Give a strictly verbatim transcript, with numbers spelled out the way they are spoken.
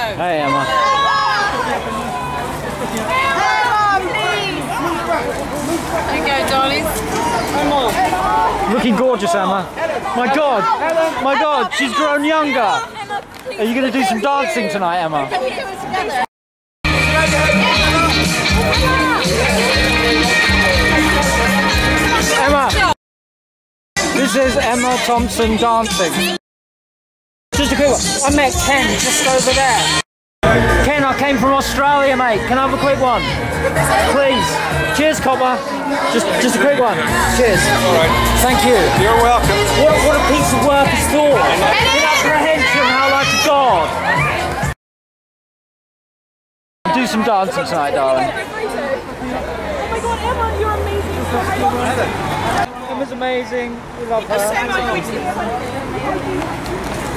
Hey, Emma. There you go, darlings. Looking gorgeous, Emma. My God, my God, she's grown younger. Are you going to do some dancing tonight, Emma? Emma, this is Emma Thompson dancing. Just a quick one. I met Ken just over there. Ken, I came from Australia, mate. Can I have a quick one? Please. Cheers, copper. Just just a quick one. Cheers. All right. Thank you. You're welcome. What, what a piece of work is thought. In apprehension, how like a god. Do some dancing tonight, darling. Oh my God, Emma, you're amazing. Emma's amazing. We love her.